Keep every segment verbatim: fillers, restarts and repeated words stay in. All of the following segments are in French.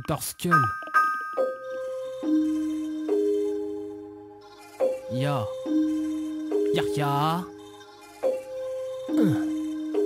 Torskull. Ya. Ya ya. Uh.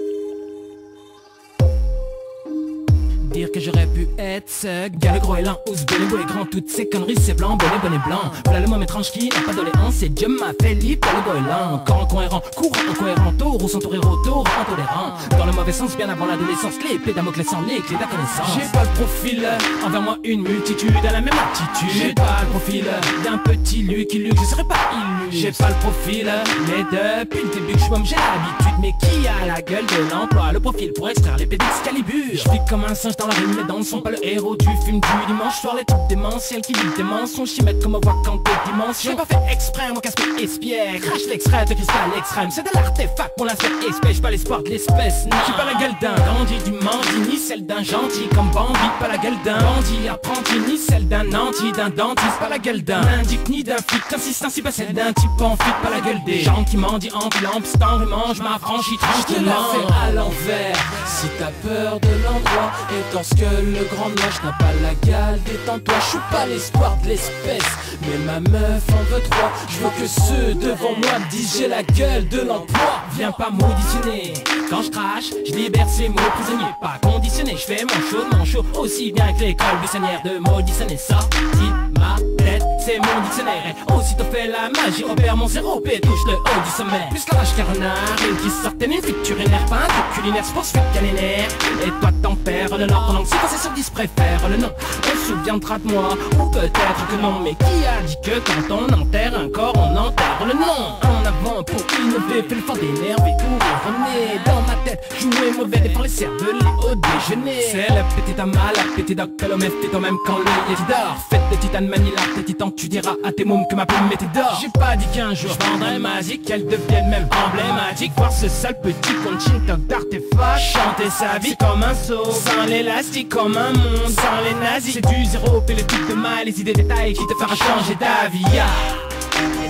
Dire que j'aurais pu être ce gars, le gros élan, ous, bonnet, beau et grand, toutes ces conneries, c'est blanc, bonnet, bonnet, blanc. Voilà le moment étrange qui n'a pas doléance, et Dieu m'a fait libre, le gros élan. Corps incohérent, courant incohérent, taureau sans tour et retour, intolérant. Dans le mauvais sens, bien avant l'adolescence, l'épée Damoclès sans les clés de la connaissance. J'ai pas le profil, envers moi une multitude à la même attitude. J'ai pas le profil d'un petit Luc qui Luc, je serais pas illu. J'ai pas le profil, mais depuis le début que je m'aime, j'ai l'habitude. Mais qui a la gueule de l'emploi, le profil pour extraire l'épée d'Excalibur. Je vis comme un singe dans la rime, mes dents ne sont pas le héros du film du dimanche soir. Les types démentiels qui vivent des mensonges, chimètres comme on voit quand des dimensions. J'ai pas fait exprès, mon casque espiègle, crache l'extrait de cristal extrême. C'est de l'artefact pour l'aspect espèce, j'ai pas l'espoir de l'espèce. J'ai pas la gueule d'un dandy, du menti, ni celle d'un gentil comme Bambi. Pas la gueule d'un bandit apprenti, ni celle d'un nanti, d'un dentiste. Pas la gueule d'un indique, ni d'un flic insistant, si pas celle d'un type en fuite. Pas la gueule des gens qui mendient en lampe, sans rumant, je m'affranchis tranquillement. Je te la fais à l'envers, si t'as peur de l'endroit. Et Torskull, le grand moche n'a pas la gale, détends-toi, je suis pas l'espoir de l'espèce, mais ma meuf en veut trois. Je veux que ceux devant moi me disent j'ai la gueule de l'emploi. Viens pas m'auditionner, quand je crache, je libère ces mots prisonniers. Pas conditionné, je fais mon show, mon show aussi bien que l'école buissonnière de m'auditionner. Sorti ma tête, c'est mon dictionnaire. Et aussitôt fait la magie, repère mon zéro P, touche le haut du sommet. Plus la rage carnard, une qui sortait mes fuites urinaires. Pas un truc culinaire, c'est pour se faire calénaire. Et toi t'en perds le nord, pendant que si passé sur dix préfère le nom. On se souviendra de moi, ou peut-être que non. Mais qui a dit que quand on enterre un corps, on enterre le nom? En avant pour innover, fais le fort d'énerver, courir, rené. Dans ma tête, jouer mauvais, défend les cerveaux au déjeuner. C'est le petit homme à la petit doc, que l'homme est toi-même quand le yéti dort. Faites des titanes Manila, tes titans, tu diras à tes mômes que ma plume était d'or. J'ai pas dit qu'un jour je vendrais magique, qu'elle devienne même emblématique. Voir ce sale petit conchinto d'artefact chanter sa vie comme un saut, sans l'élastique comme un monde, sans les nazis. C'est du zéro, fais le truc de mal, les idées détails qui te fera changer d'avis. Yeah.